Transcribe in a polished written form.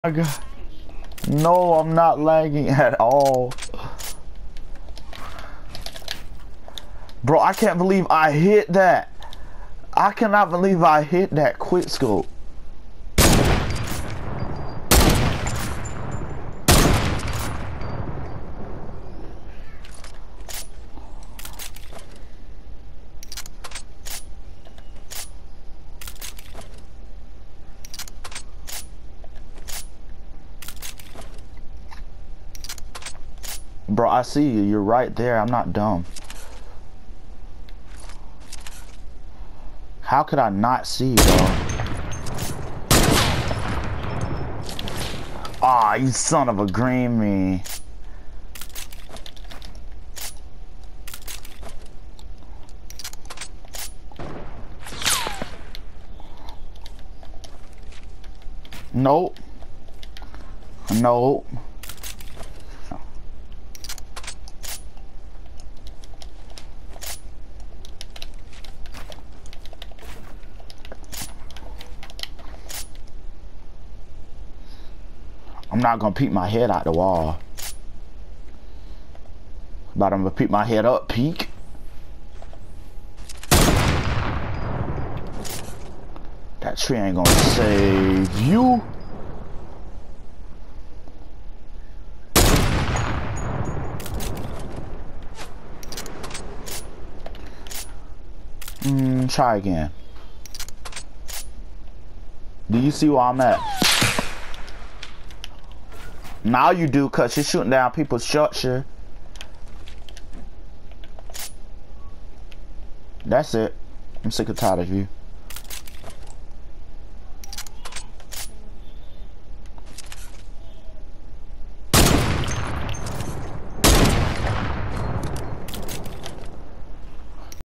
my God. No, I'm not lagging at all. Bro, I can't believe I hit that. I cannot believe I hit that quick scope. Bro, I see you. You're right there. I'm not dumb. How could I not see you, bro? Ah, you son of a green me. Nope. Nope. I'm not gonna peek my head out the wall. But I'm gonna peek my head up, peek. That tree ain't gonna save you. Try again. Do you see where I'm at? Now you do, cause you're shooting down people's structure. That's it. I'm sick and tired of you.